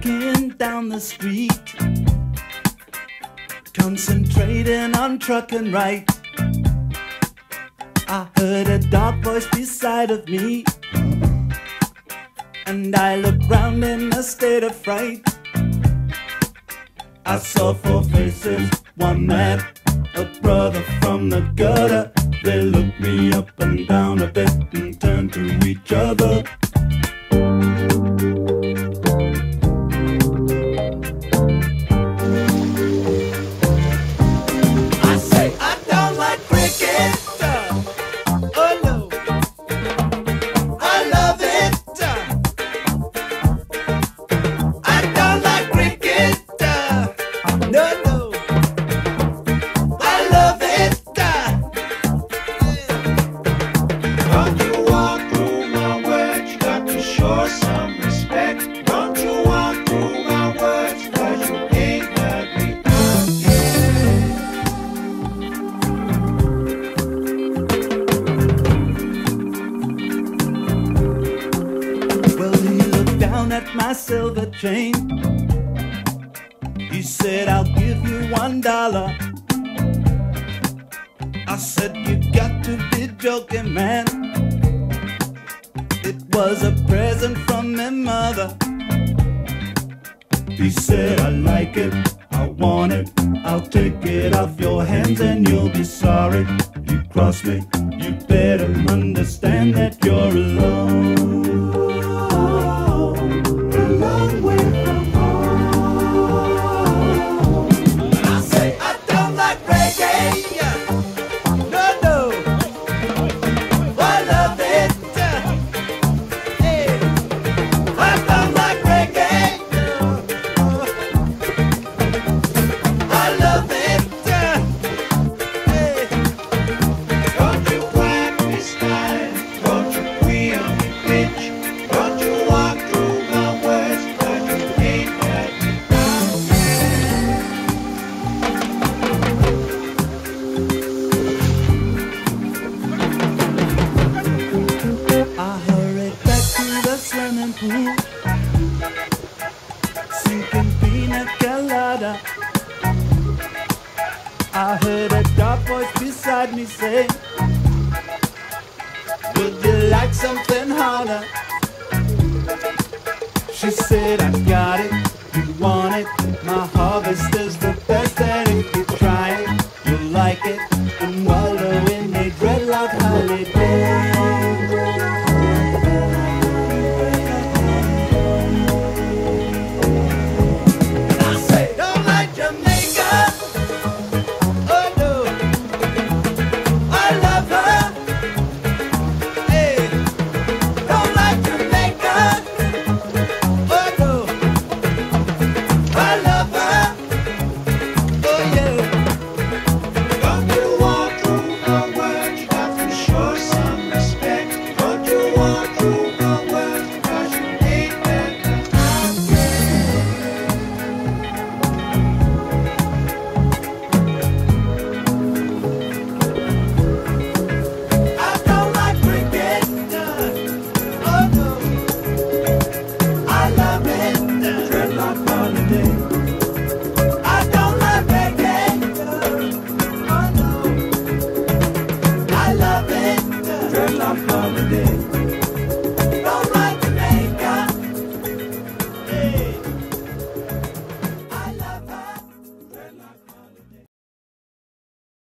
walking down the street, concentrating on trucking right. I heard a dark voice beside of me, and I looked round in a state of fright. I saw four faces, one man, a brother from the gutter. They looked me up and down a bit and turned to each other. I say I don't like cricket. Oh no, I love it. I don't like cricket. No, no, I love it. Don't you walk through my words, you got to show some respect. Don't you walk through my words, 'cause you ain't heard me out yet. Well, he looked down at my silver chain. He said, I'll give you $1. I said, you got to be joking, man. It was a present from my mother. He said, I like it, I want it, I'll take it off your hands and you'll be sorry. You cross me, you better understand that you're alone. A long way from home. I say, I don't like reggae. No, no, I love it. Hey, I don't like reggae. I love it. Hey, Don't you whack me style, don't you queer me bitch. Don't you walk through my words, 'cause you ain't heard me out yet. I hurried back to the swimming pool, sinking pina colada. I heard a dark voice beside me say, would you like something harder? She said, I got it, you want it, my harvest is the best, and if you try it, you'll like it, and wallow in a dreadlock holiday. I say, don't like Jamaica. Oh no, I love her. Hey, don't like Jamaica. Oh no, I love her. Oh yeah. Don't you walk through my words, you got to show some respect. Don't you walk through my words, 'cause you ain't heard me out yet. I don't like cricket. Oh no, I love it. Dreadlock holiday. I don't like reggae. Oh no, I love it. Dreadlock holiday.